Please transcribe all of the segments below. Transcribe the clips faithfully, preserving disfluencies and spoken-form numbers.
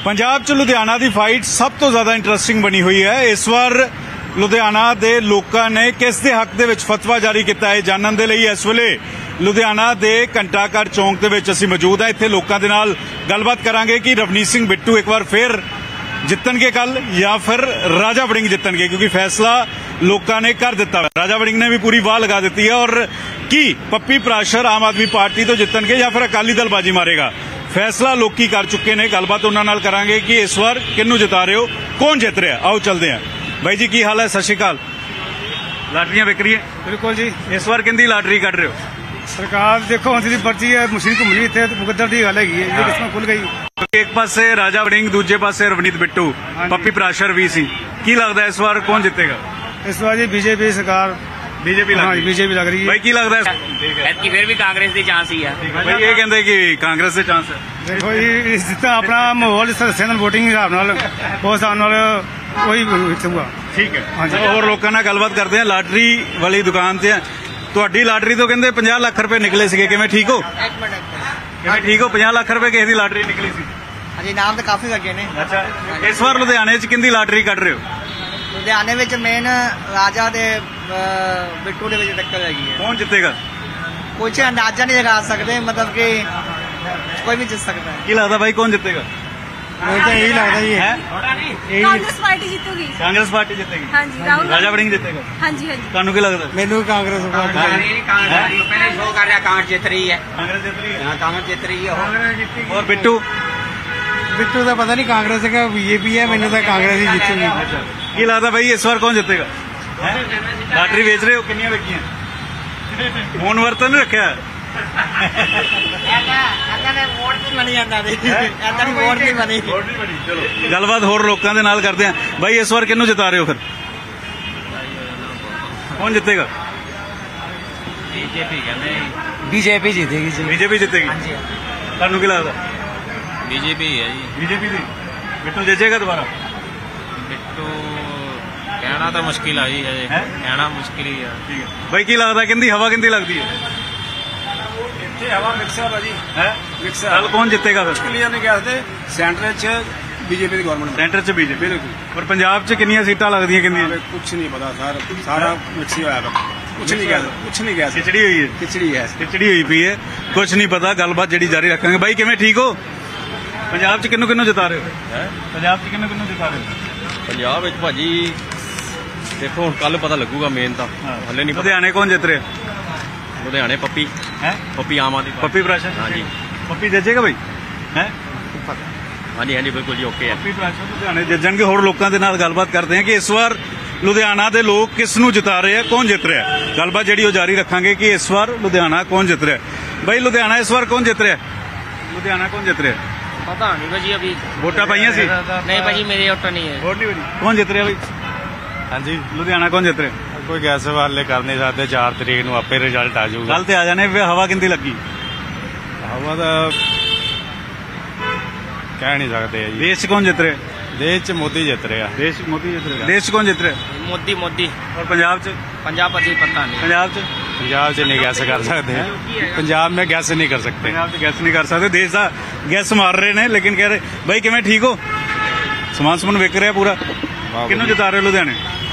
पंजाब च लुधियाना की फाइट सब तो ज़्यादा इंटरस्टिंग बनी हुई है। इस बार लुधियाना के लोगों ने किस दे हक दे विच फतवा जारी किया है जानने के लिए इस वेले लुधियाना के घंटाघर चौंक के विच असीं मौजूद है। इत्थे लोगों के नाल गलबात करांगे कि रवनीत सिंह बिट्टू एक बार फिर जितणगे कल या फिर राजा वड़िंग जितणगे, क्योंकि फैसला लोगों ने कर दिता है। राजा वड़िंग ने भी पूरी वाह लगा दी है। और की पप्पी प्राशर आम आदमी पार्टी तो जितणगे या फिर अकाली दल बाजी मारेगा, फैसला लोग कर चुके हैं। गलबात उन्होंने नाल करांगे कि इस बार किन्नू जिता रहे हो, कौन जित रहा है। आओ चलते हैं। भाई जी की हाल है? सत श्री अकाल। लाटरियां बिक रही है? बिल्कुल जी। इस बार किंदी लाटरी कट रहे हो? सरकार देखो हम सी पर्ची है मशीन घूमनी इतने मुकद्दर की गल है, ये किस्मत खुल गई। एक पासे राजा वड़िंग, दूजे पासे रवनीत बिट्टू, पप्पी प्राशर भी सी। की लगता है इस बार कौन जितेगा? इस बार जी बीजेपी सरकार बीजेपी बीजेपी लग रही है। भाई की लगता है? ਐਤਕੀ ਫਿਰ ਵੀ ਕਾਂਗਰਸ ਦੀ ਚਾਂਸ ਹੀ ਆ। भाई ये कहते कि कांग्रेस से चांस है। देखो ये जितना अपना माहौल दस्या वोटिंग हिसाब नाल उस हिसाब नाल वही हुआ। ठीक है हाँ जी। और लोगों नाल गलबात करते हैं। लाटरी वाली दुकान से तुहाडी लाटरी तो कहते पचास लाख रुपए निकले सीगे, किवें ठीक हो? किवें ठीक हो? पचास लाख रुपए किसी दी लाटरी निकली सी? ਹਾਂਜੀ ਨਾਮ ਤਾਂ ਕਾਫੀ ਲੱਗੇ ਨੇ। अच्छा इस बार लुधियाने च किंदी लाटरी कट रहे हो? ਲੁਧਿਆਣੇ ਵਿੱਚ ਮੇਨ ਰਾਜਾ ਦੇ ਬਿੱਟੂ ਦੇ ਵਿੱਚ ਟੱਕਰ ਹੈਗੀ ਹੈ। कौन जितेगा? ਕੁਝ ਅੰਦਾਜ਼ਾ ਨਹੀਂ ਲਗਾ ਸਕਦੇ, मतलब कि कोई भी जीत सकता है। की लगता भाई कौन जितेगा? मुझे तो यही लगता ही है कांग्रेस पार्टी जीतूगी। कांग्रेस पार्टी जितेगी। हाँ जी राहुल राजा वड़िंग जितेगा। हाँ जी हाँ जी। ਤੁਹਾਨੂੰ ਕੀ ਲੱਗਦਾ? ਮੈਨੂੰ ਕਾਂਗਰਸ ਪਾਰਟੀ ਪਹਿਲੇ ਸ਼ੋਅ ਕਰ ਰਿਹਾ ਕਾਂਗਰਸ ਜਿੱਤ ਰਹੀ ਹੈ। कांग्रेस जित रही है। ਹਾਂ ਕਾਂਗਰਸ ਜਿੱਤ ਰਹੀ ਹੈ। और बिट्टू? बिट्टू का पता नहीं कांग्रेस का बीजेपी है, मैंने तो कांग्रेस ही जीतूगी। की लगता भाई इस बार कौन जितेगा? लाटरी बेच रहे हो? कितनी बेची? फोन वर्तन नहीं रखा? गलबात होर लोगों के नाल करते हैं। भाई इस बार किन्नू जिता रहे हो फिर? कौन जितेगा? बीजेपी कहते बीजेपी जीतेगी जी। बीजेपी जितेगी। ਤੁਹਾਨੂੰ ਕੀ ਲੱਗਦਾ? बीजेपी है जी। बीजेपी ਦੀ ਬਿੱਟੂ ਜਿੱਤੇਗਾ ਦੁਬਾਰਾ? ਬਿੱਟੂ ਕਹਿਣਾ ਤਾਂ ਮੁਸ਼ਕਿਲ ਆ ਜੀ, ਅਜੇ ਕਹਿਣਾ ਮੁਸ਼ਕਿਲ ਹੀ ਆ। ਠੀਕ ਹੈ ਭਾਈ ਕੀ ਲੱਗਦਾ ਕਿੰਦੀ ਹਵਾ ਕਿੰਦੀ ਲੱਗਦੀ ਹੈ? ਇੱਥੇ ਹਵਾ ਮਿਕਸ ਹੈ ਭਾਜੀ, ਹੈ ਮਿਕਸ ਕੱਲ ਕੌਣ ਜਿੱਤੇਗਾ ਫਿਰ? ਕਲੀਅਰ ਨਹੀਂ ਕਹਿ ਸਕਦੇ। ਸੈਂਟਰ 'ਚ बीजेपी की गवर्नमेंट, सेंटर च बीजेपी। और पंजाब च कितनी सीटां लगदियां? कितनी कुछ नहीं पता सर, सारा मिक्स ही होया कुछ नहीं कह कुछ नहीं कह खिचड़ी हुई है। खिचड़ी है खिचड़ी हुई पई है, कुछ नहीं पता। गलबात जिहड़ी जारी रखांगे। भाई किवें ठीक हो? पंजाब च किन्नू किन्नू जिता रहे हो? पंजाब च किन्नू किन्नू जिता रहे हो? पंजाब विच भाजी देखो हुण कल पता लगूगा। मेन तो हले नहीं। लुधियाने कौन जित रहे? लुधियाने पप्पी है पप्पी आम आदमी पप्पी प्राशर। हाँ जी पप्पी जजेगा भाई है? हाँ जी हाँ जी बिल्कुल जी ओके है। पप्पी प्राशर लुधियाने जजणगे। होर लोगों के नाल गलबात करते हैं कि इस बार लुधियाना के लोग किस नूं जिता रहे हैं, कौन जित रहा है। गलबात जिहड़ी जारी रखांगे कि इस बार लुधियाना कौन जित रहा है। भाई लुधियाना इस बार कौन जित रहा है? लुधियाना कौन जित रहा है? ਪਤਾ ਨਹੀਂ ਭਾਜੀ ਅਭੀ वोटा पाइया सी? नहीं भाजी मेरी वोट नहीं है। वोट नहीं बनी। कौन जित रहा है भाई? हाँ जी लुधियाना कौन जित रहा है? कोई गैस वाले कर नहीं सकते। चार तरीक नूं आपे रिजल्ट आ जाऊगा। कल ते आ जाने। फिर हवा किंदी लगी? हवा तो कह नहीं सकते जी। देश च कौन जित रहा है? देश च मोदी जित रहे हैं। देश मोदी जित रहा है। देश च कौन जित रहा है? मोदी मोदी। और पंजाब च? पंजाब अभी पता नहीं। पंजाब च? पंजाब च नहीं गैस कर सकते हैं। पंजाब में गैस नहीं कर सकते। पंजाब च गैस नहीं कर सकते। देश का गैस मार रहे हैं, लेकिन कह रहे भाई किवें ठीक हो? समान समन विक रहा पूरा। किन्नू जिता रहे हो लुधियाने?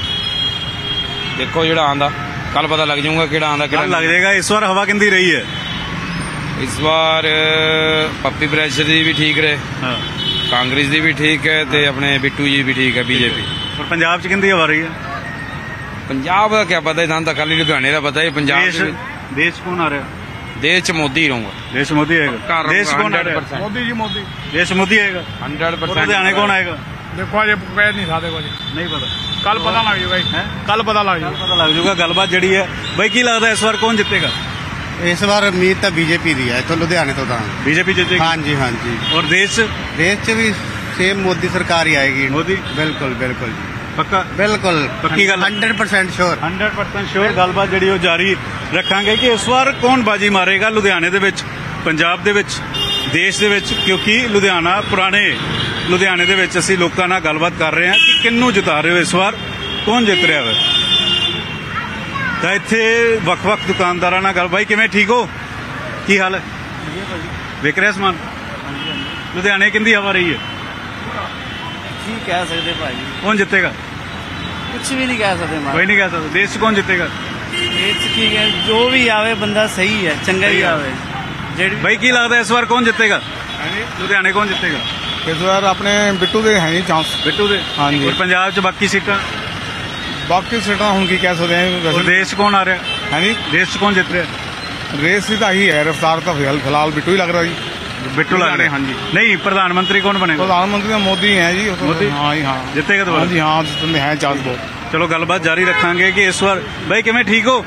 देखो जेड़ा आंदा कल पता लग जाऊगा केड़ा आंदा केड़ा लग जाएगा। इस बार हवा किंदी रही है? इस बार पप्पी प्रेशर जी भी ठीक रहे, हाँ। कांग्रेस दी भी ठीक है, ते अपने बिट्टू जी भी ठीक है बीजेपी। और पंजाब च किंदी हवा रही है? पंजाब का क्या पता है, थानू तो खाली लुधियाने का पता है। पंजाब देश देश कौन आ रहा है? देश च मोदी ही रहूंगा। देश मोदी आएगा। देश कौन आ रहा है? मोदी जी मोदी। देश मोदी आएगा हंड्रेड परसेंट। लुधियाने कौन आएगा? देखो अजे कह नहीं सकते कुछ, नहीं पता। कल पता लग जाएगा। कल पता लग कल पता लग जाएगा। गलबात जड़ी है भाई की लगता है इस बार कौन जितेगा? इस बार उम्मीद तो बीजेपी दी है तो लुधियाने तो बीजेपी जीतेगी। हाँ जी हाँ जी। और देश देश च भी सेम मोदी सरकार ही आएगी। मोदी बिल्कुल बिल्कुल पक्का बिल्कुल पक्की गल। Hundred percent sure hundred percent sure. गलबात जड़ी वो जारी रखांगे कि इस बार कौन बाजी मारेगा लुधियाने दे विच, पंजाब दे विच, देश दे विच। क्योंकि लुधियाना पुराने लुधियाने दे विच असीं लोकां नाल गलबात कर रहे हैं कि किन्नू जिता रहे हो इस बार, कौन जित रहा है। तो इत्थे वख-वख दुकानदारां नाल गल। भाई किवें ठीक हो? की हाल है? विक रहा समान? लुधियाने किंदी हवा रही है? ਕੀ ਕਹਿ ਸਕਦੇ ਭਾਈ, ਕੌਣ ਜਿੱਤੇਗਾ? ਕੁਝ ਵੀ ਨਹੀਂ ਕਹਿ ਸਕਦੇ ਕੋਈ ਨਹੀਂ ਕਹਿ ਸਕਦਾ। ਦੇਸ਼ 'ਚ ਕੌਣ ਜਿੱਤੇਗਾ? ਇਹ ਚ ਕੀ ਹੈ, ਜੋ ਵੀ ਆਵੇ ਬੰਦਾ ਸਹੀ ਹੈ, ਚੰਗਾ ਹੀ ਆਵੇ। ਜਿਹੜੀ ਬਾਈ ਕੀ ਲੱਗਦਾ ਇਸ ਵਾਰ ਕੌਣ ਜਿੱਤੇਗਾ? ਲੁਧਿਆਣੇ ਕੌਣ ਜਿੱਤੇਗਾ? ਇਸ ਵਾਰ ਆਪਣੇ ਬਿੱਟੂ ਦੇ ਹੈ ਨਹੀਂ ਚਾਂਸ। ਬਿੱਟੂ ਦੇ? ਹਾਂਜੀ। ਔਰ ਪੰਜਾਬ 'ਚ ਬਾਕੀ ਸੀਟਾਂ? ਬਾਕੀ ਸੀਟਾਂ ਹੁਣ ਕੀ ਕਹਿ ਸਕਦੇ ਹਾਂ ਔਰ ਵੈਸੇ। ਦੇਸ਼ 'ਚ ਕੌਣ ਆ ਰਿਹਾ? ਹੈ ਨਹੀਂ, ਦੇਸ਼ 'ਚ ਕੌਣ ਜਿੱਤ ਰਿਹਾ? ਰੇਸ ਦੀ ਤਾਂ ਇਹੀ ਹੈ, ਰਫਤਾਰ ਤਾਂ ਫਿਲਹਾਲ ਫਿਲਹਾਲ ਬਿੱਟੂ ਹੀ ਲੱਗ ਰਿਹਾ ਜੀ। ਬਿੱਟੂ ਲੱਗ ਰਿਹਾ? ਹਾਂਜੀ। ਨਹੀਂ, ਪ੍ਰਧਾਨ ਮੰਤਰੀ ਕੌਣ ਬਣੇਗਾ? ਪ੍ਰਧਾਨ ਮੰਤਰੀ ਤਾਂ ਮੋਦੀ ਹੈ ਜੀ। ਉਹ ਤਾਂ- ਮੋਦੀ? ਹਾਂ ਜੀ, ਹਾਂ ਜਿੱਤੇਗਾ ਦੁਬਾਰਾ? ਹਾਂਜੀ ਹਾਂ, ਜਿੱਤਣ ਦੇ ਹੈ ਚਾਂਸ ਬਹੁਤ। ਚਲੋ ਗੱਲਬਾਤ ਜਾਰੀ ਰੱਖਾਂਗੇ ਕਿ ਇਸ ਵਾਰ ਬਾਈ ਕਿਵੇਂ, ਠੀਕ ਹੋ?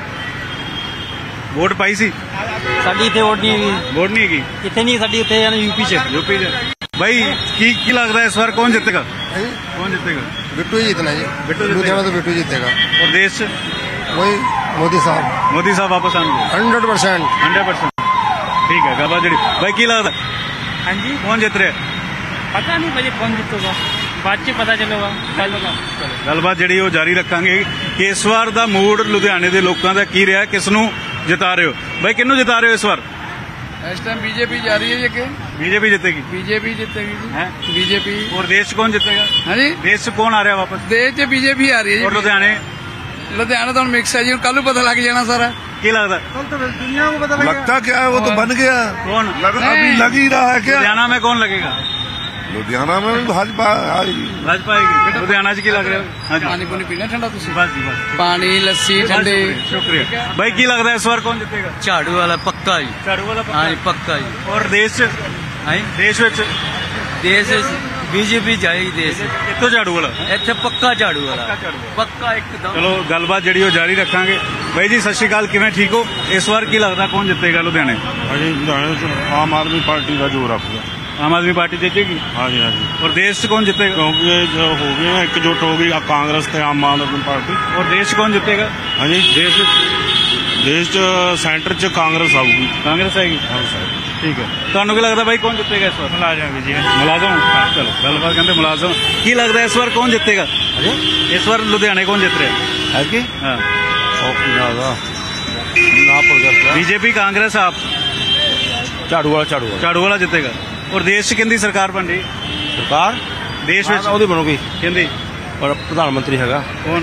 ਵੋਟ ਪਾਈ ਸੀ? ਸਾਡੀ ਇੱਥੇ ਵੋਟ ਨਹੀਂ ਹੈਗੀ, ਵੋਟ ਨਹੀਂ ਹੈਗੀ ਇੱਥੇ ਨਹੀਂ, ਸਾਡੀ ਇੱਥੇ ਯੂਪੀ ਚ। ਯੂਪੀ 'ਚ? ਬਾਈ ਕੀ ਕੀ ਲੱਗਦਾ ਇਸ ਵਾਰ ਕੌਣ ਜਿੱਤੇਗਾ? ਕੌਣ ਜਿੱਤੇਗਾ? बिट्टू ही जीतना जी। बिट्टू जीतेगा। लुधियाना तो बिट्टू जीतेगा। और देश से? वही मोदी साहब मोदी साहब वापस आएंगे हंड्रेड परसेंट। हंड्रेड परसेंट ठीक है। गलबात जी भाई की लगता हाँ जी, कौन जित रहे? पता नहीं भाई कौन जीतूगा, बाद च पता चलेगा। ਗੱਲਬਾਤ ਜਿਹੜੀ ਉਹ ਜਾਰੀ ਰੱਖਾਂਗੇ ਕਿ ਇਸ ਵਾਰ ਦਾ ਮੂਡ ਲੁਧਿਆਣੇ ਦੇ ਲੋਕਾਂ ਦਾ ਕੀ ਰਿਹਾ, ਕਿਸ ਨੂੰ ਜਿਤਾ ਰਹੇ ਹੋ? ਬਾਈ ਕਿਹਨੂੰ ਜਿਤਾ ਰਹੇ ਹੋ ਇਸ ਵਾਰ? इस टाइम बीजेपी जा रही है ये के बीजेपी जीतेगी? बीजेपी जीतेगी जी। हैं? बीजेपी। और देश कौन जीतेगा? हाँ जी, देश से कौन आ रहा है वापस? देश च बीजेपी आ रही है और जी। लुधियाने लुधियाना तो मिक्स है जी, कल पता लग जाना सारा। की लगता? लगता क्या है, वो तो बन गया। कौन अभी लग ही रहा है क्या? लुधियाना में कौन लगेगा? लुधियाना में भाजपा आएगी। भाजपा आएगी। लुधियाना च की लग रहा है? हाँ जी पानी पुनी पीना ठंडा तुम? बस जी बस। पानी लस्सी ठंडे। शुक्रिया भाई। की लगता है इस बार कौन जीतेगा? झाड़ू वाला पक्का जी। झाड़ू वाला हाँ जी, पक्का जी। और देश च? हाँ देश विच देश बीजेपी जाएगी देश, इत्थों झाड़ू वाला? ਇੱਥੇ ਪੱਕਾ ਝਾੜੂ ਵਾਲਾ, ਪੱਕਾ ਝਾੜੂ ਵਾਲਾ। ਪੱਕਾ ਇੱਕਦਮ। ਚਲੋ ਗੱਲਬਾਤ ਜਿਹੜੀ ਉਹ ਜਾਰੀ ਰੱਖਾਂਗੇ। ਬਾਈ ਜੀ ਸਤਿ ਸ਼੍ਰੀ ਅਕਾਲ, ਕਿਵੇਂ, ਠੀਕ ਹੋ? ਇਸ ਵਾਰ ਕੀ ਲੱਗਦਾ ਕੌਣ ਜਿੱਤੇਗਾ ਲੁਧਿਆਣੇ? ਹਾਂਜੀ, ਲੁਧਿਆਣੇ ਚ ਆਮ ਆਦਮੀ ਪਾर्टी ਦਾ ਜ਼ੋਰ ਆਪੂਗਾ। ਆਮ ਆਦਮੀ ਪਾਰਟੀ ਜਿੱਤੇਗੀ? ਹਾਂਜੀ ਹਾਂਜੀ, और देश से कौन जीतेगा? ਕਿਉਂਕਿ ਇਹ ਜੋ ਹੋ ਗਈ ਨਾ ਇਕਜੁੱਟ ਹੋ ਗਈ ਆ ਕਾਂਗਰਸ ਤੇ ਆਮ ਆਦਮੀ ਪਾर्टी। और देश कौन जीतेगा? ਹਾਂਜੀ, देश ਦੇਸ਼ ਚ ਸੈਂਟਰ ਚ ਕਾਂਗਰਸ ਆਊਗੀ। कांग्रेस आएगी? ठीक है। ਤੁਹਾਨੂੰ ਕੀ ਲੱਗਦਾ ਬਾਈ ਕੌਣ ਜਿੱਤੇਗਾ ਇਸ ਵਾਰ? ਮੁਲਾਜ਼ਮ ਜੀ। ਮੁਲਾਜ਼ਮ? ਚਲੋ ਗੱਲਬਾਤ ਕਹਿੰਦੇ ਮੁਲਾਜ਼ਮ। ਕੀ ਲੱਗਦਾ ਇਸ ਵਾਰ ਕੌਣ ਜਿੱਤੇਗਾ? ਇਸ ਵਾਰ ਲੁਧਿਆਣੇ ਕੌਣ ਜਿੱਤ ਰਿਹਾ? ਹੈ ਕਿ ਹਾਂ, ਜ਼ਿਆਦਾ ਨਾ ਪ੍ਰੋਜੈਕਟ बीजेपी कांग्रेस आप? ਝਾੜੂ ਵਾਲਾ ਝਾੜੂ ਵਾਲਾ ਝਾੜੂ ਵਾਲਾ ਜਿੱਤੇਗਾ। और देश 'ਚ ਕਿੰਦੀ ਸਰਕਾਰ ਬਣ ਰਹੀ? ਸਰਕਾਰ ਦੇਸ਼ ਵਿੱਚ ਉਹਦੀ ਬਣੂਗੀ, ਕਿੰਦੀ? ਪਰ ਪ੍ਰਧਾਨ ਮੰਤਰੀ ਹੈਗਾ ਕੌਣ?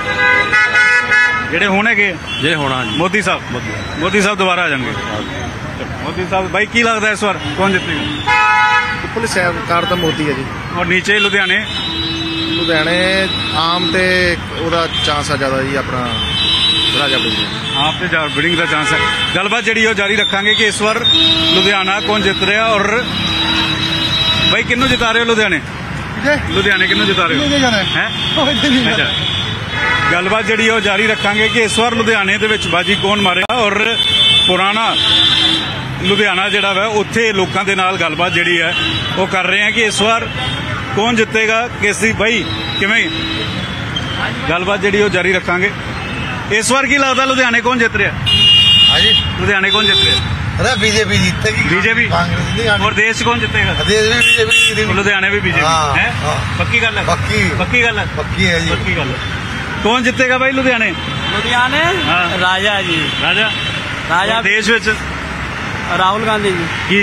ਜਿਹੜੇ ਹੁਣ ਹੈਗੇ ਜੇ ਹੋਣਾ ਜੀ ਮੋਦੀ ਸਾਹਿਬ? ਮੋਦੀ। ਮੋਦੀ ਸਾਹਿਬ ਦੁਬਾਰਾ ਆ ਜਾਣਗੇ। ਮੋਦੀ ਸਾਹਿਬ। ਬਾਈ ਕੀ ਲੱਗਦਾ ਇਸ ਵਾਰ ਕੌਣ ਜਿੱਤੇਗਾ? ਪੁਲਿਸ ਸਰਕਾਰ ਤਾਂ ਮੋਦੀ ਹੈ ਜੀ। ਔਰ ਨੀਚੇ ਲੁਧਿਆਣੇ? ਲੁਧਿਆਣੇ ਆਮ ਤੇ ਉਹਦਾ ਚਾਂਸ ਆ ਜ਼ਿਆਦਾ ਜੀ, ਆਪਣਾ ਰਾਜਾ ਬੜੀ। ਆਪ ਤੇ ਜਾ ਬਿਡਿੰਗ ਦਾ ਚਾਂਸ ਹੈ। ਗੱਲਬਾਤ ਜਿਹੜੀ ਉਹ ਜਾਰੀ ਰੱਖਾਂਗੇ ਕਿ ਇਸ ਵਾਰ ਲੁਧਿਆਣਾ ਕੌਣ ਜਿੱਤ ਰਿਹਾ ਔਰ ਬਾਈ ਕਿਹਨੂੰ ਜਿਤਾ ਰਹੇ ਹੋ ਲੁਧਿਆਣੇ? ਲੁਧਿਆਣੇ ਕਿਹਨੂੰ ਜਿਤਾ ਰਹੇ ਹੋ? ਹੈ ਅੱਛਾ। ਗੱਲਬਾਤ ਜਿਹੜੀ ਉਹ ਜਾਰੀ ਰੱਖਾਂਗੇ ਕਿ ਇਸ ਵਾਰ ਲੁਧਿਆਣੇ ਦੇ ਵਿੱਚ ਬਾਜੀ ਕੌਣ ਮਾਰੇਗਾ ਔਰ ਪੁਰਾਣਾ ਲੁਧਿਆਣਾ ਜਿਹੜਾ ਵਾ ਉੱਥੇ ਲੋਕਾਂ ਦੇ ਨਾਲ ਗੱਲਬਾਤ ਜਿਹੜੀ ਹੈ ਉਹ ਕਰ ਰਹੇ ਆ ਕਿ ਇਸ ਵਾਰ ਕੌਣ ਜਿੱਤੇਗਾ, ਕਿਸ ਦੀ। ਬਾਈ ਕਿਵੇਂ, ਗੱਲਬਾਤ ਜਿਹੜੀ ਉਹ ਜਾਰੀ ਰੱਖਾਂਗੇ। ਇਸ ਵਾਰ ਕੀ ਲੱਗਦਾ ਲੁਧਿਆਣੇ ਕੌਣ ਜਿੱਤ ਰਿਹਾ? ਹਾਂਜੀ, ਲੁਧਿਆਣੇ ਕੌਣ ਜਿੱਤ ਰਿਹਾ? ਅਰੇ ਬੀਜੇਪੀ जीतेगी। बीजेपी? कांग्रेस नहीं आनी। और देश कौन जितेगा? देश में बीजेपी जीतेगी। लुधियाने भी बीजेपी हाँ, है? हाँ। पक्की गल है? पक्की पक्की गल है? पक्की है जी। पक्की गल है। कौन जितेगा भाई लुधियाने? लुधियाने हाँ। राजा जी। राजा? राजा और देश विच राहुल गांधी जी। की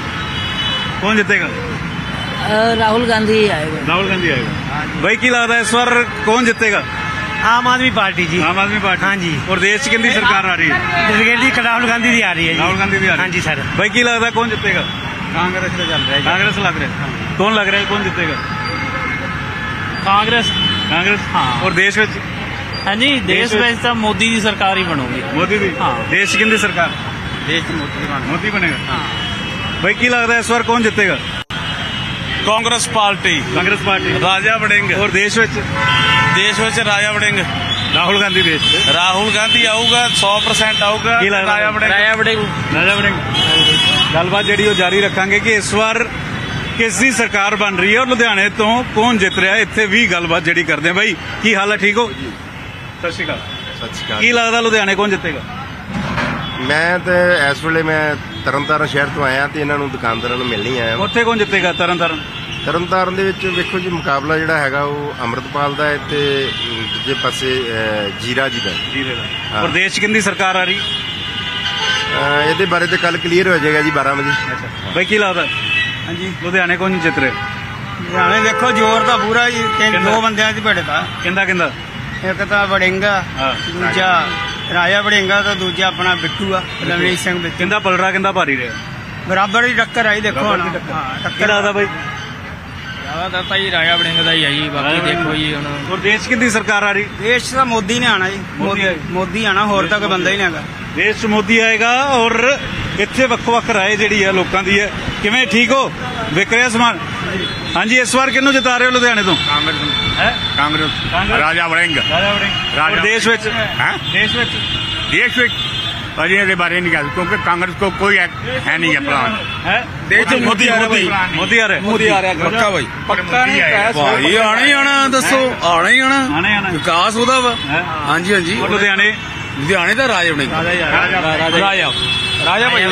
कौन जितेगा? राहुल गांधी ही आएगा। राहुल गांधी आएगा। भाई की लगता है इस बार कौन जितेगा? आम आदमी पार्टी जी। आम आदमी पार्टी? हाँ जी। और देश की किंदी सरकार आ रही है? राहुल गांधी दी आ रही है जी। राहुल गांधी भी आ रही है? हाँ जी सर। भाई की लगता है कौन जितेगा? कांग्रेस से चल रहा है। कांग्रेस लग रहा है? कौन लग रहा है कौन जितेगा? कांग्रेस। कांग्रेस? हाँ। और देश विच? हाँ जी, देश देश में तो मोदी की सरकार ही बनूगी। मोदी दी? हाँ। देश की किंदी सरकार? देश मोदी की मोदी बनेगा। हाँ। भाई की लगता है इस बार कौन जितेगा? Congress party Congress party? Raja Warring. और देश विच? ਦੇਸ਼ ਵਿੱਚ ਰਾਜਾ ਵੜਿੰਗ। राहुल गांधी देश में? ਰਾਹੁਲ ਗਾਂਧੀ ਆਊਗਾ, ਸੌ ਪ੍ਰਸੈਂਟ ਆਊਗਾ। ਕੀ ਲੱਗਦਾ? ਰਾਜਾ ਵੜਿੰਗ। राजा बड़े ਰਾਜਾ ਵੜਿੰਗ। ਗੱਲਬਾਤ ਜਿਹੜੀ ਉਹ ਜਾਰੀ ਰੱਖਾਂਗੇ ਕਿ ਇਸ ਵਾਰ ਕਿਸ ਦੀ ਸਰਕਾਰ ਬਣ ਰਹੀ ਹੈ ਔਰ ਲੁਧਿਆਣੇ ਤੋਂ ਕੌਣ ਜਿੱਤ ਰਿਹਾ, ਇੱਥੇ ਵੀ ਗੱਲਬਾਤ ਜਿਹੜੀ ਕਰਦੇ ਆ। ਬਾਈ ਕੀ ਹਾਲ ਹੈ, ਠੀਕ ਹੋ? ਸਤਿ ਸ਼੍ਰੀ ਅਕਾਲ। ਸਤਿ ਸ਼੍ਰੀ ਕੀ ਲੱਗਦਾ ਲੁਧਿਆਣੇ ਕੌਣ ਜਿੱਤੇਗਾ? ਮੈਂ ਤੇ ਇਸ ਵੇਲੇ ਮੈਂ ਤਰਨਤਾਰਨ ਸ਼ਹਿਰ ਤੋਂ ਆਇਆ ਤੇ ਇਹਨਾਂ ਨੂੰ ਦੁਕਾਨਦਾਰਾਂ ਨੂੰ ਮਿਲਣੀ ਆਇਆ। ਉੱਥੇ ਕੌਣ ਜਿੱਤੇਗਾ ਤਰਨ ਤਾਰਨ? ਤਰਨਤਾਰਨ ਦੇ ਵਿੱਚ ਵੇਖੋ ਜੀ, ਮੁਕਾਬਲਾ ਜਿਹੜਾ ਹੈਗਾ ਉਹ ਅੰਮ੍ਰਿਤਪਾਲ ਦਾ ਹੈ ਤੇ ਦੂਜੇ ਪਾਸੇ ਅਹ, ਜੀਰਾ ਜੀ ਦਾ। ਜੀਰੇ ਦਾ। ਹਾਂ। ਔਰ ਦੇਸ਼ 'ਚ ਕਿੰਦੀ ਸਰਕਾਰ ਆ ਰਹੀ? ਅਹ, ਇਹਦੇ ਬਾਰੇ ਤੇ ਕੱਲ ਕਲੀਅਰ ਹੋ ਜਾਏਗਾ ਜੀ ਬਾਰਾਂ ਵਜੇ। ਅੱਛਾ। ਬਾਈ ਕੀ ਲੱਗਦਾ? हाँ जी। ਲੁਧਿਆਣੇ ਕੌਣ ਜਿੱਤ ਰਿਹਾ? ਲੁਧਿਆਣੇ ਦੇਖੋ ਜ਼ੋਰ ਤਾਂ ਪੂਰਾ ਹੀ ਤਿੰਨ ਦੋ ਬੰਦਿਆਂ ਦੀ ਭਿੜਦਾ ਕਿੰਦਾ ਕਿੰਦਾ ਇੱਕ ਤਾਂ ਵੜਿੰਗਾ ਹਾਂ। ਦੂਜਾ ਰਾਜਾ ਵੜਿੰਗਾ ਤੇ ਦੂਜਾ ਆਪਣਾ ਬਿੱਟੂ ਆ ਲਵਨੀਤ ਸਿੰਘ ਬਿੱਟੂ ਕਿੰਦਾ ਪਲੜਾ ਕਿੰਦਾ ਭਾਰੀ ਰਿਹਾ ਬਰਾਬਰ ਹੀ ਟੱਕਰ ਆਈ ਦੇਖੋ ਹੁਣ ਹਾਂ ਕੀ ਟੱਕਰ ਲੱਗਦਾ ਬਾਈ ਜ਼ਿਆਦਾਤਰ ਤਾਂ ਜੀ ਰਾਜਾ ਵੜਿੰਗ ਦਾ ਹੀ ਆ ਜੀ ਬਾਕੀ ਦੇਖੋ ਜੀ ਹੁਣ ਹੋਰ ਦੇਸ਼ ਕਿੰਦੀ ਸਰਕਾਰ ਆ ਰਹੀ ਦੇਸ਼ ਦਾ ਮੋਦੀ ਨੇ ਆਣਾ ਜੀ ਮੋਦੀ ਆਏ। ਮੋਦੀ ਆਣਾ ਹੋਰ ਤਾਂ ਕੋਈ ਬੰਦਾ ਹੀ ਨਹੀਂ ਹੈਗਾ ਦੇਸ਼ 'ਚ ਮੋਦੀ ਆਏਗਾ ਔਰ ਇੱਥੇ ਵੱਖ ਵੱਖ ਰਾਏ ਜਿਹੜੀ ਹੈ ਲੋਕਾਂ ਦੀ ਹੈ ਕਿਵੇਂ ਠੀਕ ਹੋ ਵਿਕ ਰਿਹਾ ਸਮਾਨ ਹਾਂਜੀ ਇਸ ਵਾਰ ਕਿਹਨੂੰ ਜਿਤਾ ਰਹੇ ਹੋ ਲੁਧਿਆਣੇ ਤੋਂ ਕਾਂਗਰਸ ਹੈ ਕਾਂਗਰਸ ਕਾਂਗਰਸ। ਰਾਜਾ ਵੜਿੰਗ ਰਾਜਾ ਵੜਿੰਗ ਰਾਜਾ- ਔਰ ਦੇਸ਼ ਵਿੱਚ ਹੈ ਦੇਸ਼ ਵਿੱਚ ਦੇਸ਼ ਵਿੱਚ ਅਜੇ ਇਹਦੇ ਬਾਰੇ ਨਹੀਂ ਗੱਲ ਕਿਉਂਕਿ ਕਾਂਗਰਸ ਕੋ ਕੋਈ ਐਕ- ਹੈ ਨਹੀਂ ਹੈ ਪਲਾਨ ਹੈ ਦੇਸ਼ 'ਚ ਮੋਦੀ ਮੋਦੀ ਮੋਦੀ ਆ ਰਿਹਾ ਮੋਦੀ ਆ ਰਿਹਾ ਪੱਕਾ ਬਾਈ ਪੱਕਾ ਨਹੀਂ ਭਾਈ ਆਣਾ ਹੀ ਆਣਾ ਦੱਸੋ ਆਣਾ ਹੀ ਆਣਾ ਆਣੇ ਆਣਾ ਵਿਕਾਸ ਉਹਦਾ ਵਾ ਹੈ ਹਾਂਜੀ ਹਾਂਜੀ ਔਰ ਲੁਧਿਆਣੇ ਲੁਧਿਆਣੇ ਦਾ ਰਾਜ ਬਣੇ ਰਾਜਾ ਰਾਜਾ ਰਾਜਾ ਭਾਈ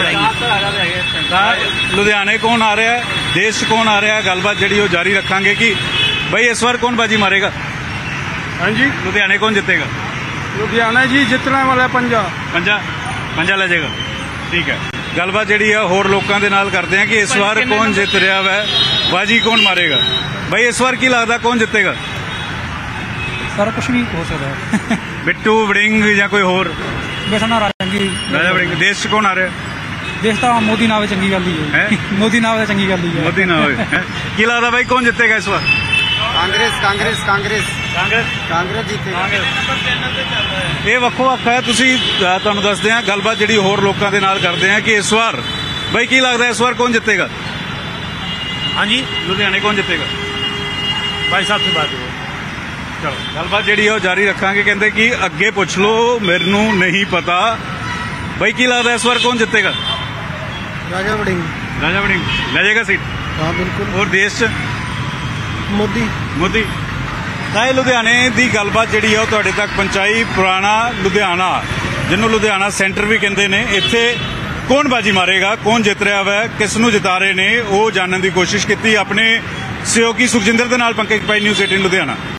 ਤਾਂ ਲੁਧਿਆਣੇ ਕੌਣ ਆ ਰਿਹਾ ਹੈ ਦੇਸ਼ 'ਚ ਕੌਣ ਆ ਰਿਹਾ ਹੈ ਗੱਲਬਾਤ ਜਿਹੜੀ ਉਹ ਜਾਰੀ ਰੱਖਾਂਗੇ ਕਿ ਬਈ ਇਸ ਵਾਰ ਕੌਣ ਬਾਜੀ ਮਾਰੇਗਾ ਹਾਂਜੀ ਲੁਧਿਆਣੇ ਕੌਣ ਜਿੱਤੇਗਾ ਲੁਧਿਆਣਾ ਜੀ ਜਿੱਤਣ ਵਾਲਾ ਪੰਜਾਬ ਪੰਜਾ ਪੰਜਾ ਲੈ ਜਾਏਗਾ ਠੀਕ ਹੈ ਗੱਲਬਾਤ ਜਿਹੜੀ ਆ ਹੋਰ ਲੋਕਾਂ ਦੇ ਨਾਲ ਕਰਦੇ ਆ ਕਿ ਇਸ ਵਾਰ ਕੌਣ ਜਿੱਤ ਰਿਹਾ ਵੈ ਬਾਜੀ ਕੌਣ ਮਾਰੇਗਾ ਬਈ ਇਸ ਵਾਰ ਕੀ ਲੱਗਦਾ ਕੌਣ ਜਿੱਤੇਗਾ ਸਾਰਾ ਕੁਝ ਵੀ ਹੋ ਸਕਦਾ ਬਿੱਟੂ ਵੜਿੰਗ ਜਾਂ ਕੋਈ ਹੋਰ ਵੈਸੇ ਨਾ ਰਾਜੰਗੀ ਰਾਜਾ ਵੜਿੰਗ ਦੇਸ਼ 'ਚ ਕੌਣ ਆ ਰਿਹਾ ਦੇਸ਼ ਤਾਂ ਮੋਦੀ ਨਾਲ ਚੰਗੀ ਗੱਲ ਹੀ ਹੈ ਮੋਦੀ ਨਾਲ ਚੰਗੀ ਗੱਲ ਹੀ ਮੋਦੀ ਨਾ ਹੋਵੇ ਹੈਂ? ਕੀ ਲੱਗਦਾ ਬਾਈ ਕੌਣ ਜਿੱਤੇਗਾ ਇਸ ਵਾਰ ਕਾਂਗਰਸ ਕਾਂਗਰਸ ਕਾਂਗਰਸ ਕਾਂਗਰਸ ਕਾਂਗਰਸ ਜਿੱਤੇਗਾ ਇਹ ਵੱਖੋ ਵੱਖ ਹੈ ਤੁਸੀਂ ਅਹ ਤੁਹਾਨੂੰ ਦੱਸਦੇ ਆ ਗੱਲਬਾਤ ਜਿਹੜੀ ਹੋਰ ਲੋਕਾਂ ਦੇ ਨਾਲ ਕਰਦੇ ਆ ਕਿ ਇਸ ਵਾਰ ਬਾਈ ਕੀ ਲੱਗਦਾ ਇਸ ਵਾਰ ਕੌਣ ਜਿੱਤੇਗਾ ਹਾਂਜੀ ਲੁਧਿਆਣੇ ਕੌਣ ਜਿੱਤੇਗਾ ਭਾਈ ਸਾਹਿਬ ਸੇ ਬਾਤ ਚਲੋ ਗੱਲਬਾਤ ਜਿਹੜੀ ਆ ਉਹ ਜਾਰੀ ਰੱਖਾਂਗੇ ਕਹਿੰਦੇ ਕਿ ਅੱਗੇ ਪੁੱਛ ਲਓ ਮੈਨੂੰ ਨਹੀਂ ਪਤਾ ਬਾਈ ਕੀ ਲੱਗਦਾ ਇਸ ਵਾਰ ਕੌਣ ਜਿੱਤੇਗਾ ਰਾਜਾ ਵੜਿੰਗ ਰਾਜਾ ਵੜਿੰਗ ਲੈ ਜਾਏਗਾ ਸੀਟ ਹਾਂ ਬਿਲਕੁਲ ਹੋਰ ਦੇਸ਼ 'ਚ ਮੋਦੀ ਮੋਦੀ ਤਾਂ ਇਹ ਲੁਧਿਆਣੇ ਦੀ ਗੱਲਬਾਤ ਜਿਹੜੀ ਆ ਉਹ ਤੁਹਾਡੇ ਤੱਕ ਪਹੁੰਚਾਈ ਪੁਰਾਣਾ ਲੁਧਿਆਣਾ ਜਿਹਨੂੰ ਲੁਧਿਆਣਾ ਸੈਂਟਰ ਵੀ ਕਹਿੰਦੇ ਨੇ ਇੱਥੇ ਕੌਣ ਬਾਜੀ ਮਾਰੇਗਾ ਕੌਣ ਜਿੱਤ ਰਿਹਾ ਵਾ ਕਿਸ ਨੂੰ ਜਿਤਾ ਰਹੇ ਨੇ ਉਹ ਜਾਣਨ ਦੀ ਕੋਸ਼ਿਸ਼ ਕੀਤੀ ਆਪਣੇ ਸਹਿਯੋਗੀ ਸੁਖਜਿੰਦਰ ਦੇ ਨਾਲ ਪੰਕਜ ਪਾਈ ਨਿਊਜ਼ ਅਠਾਰਾਂ ਲੁਧਿਆਣਾ।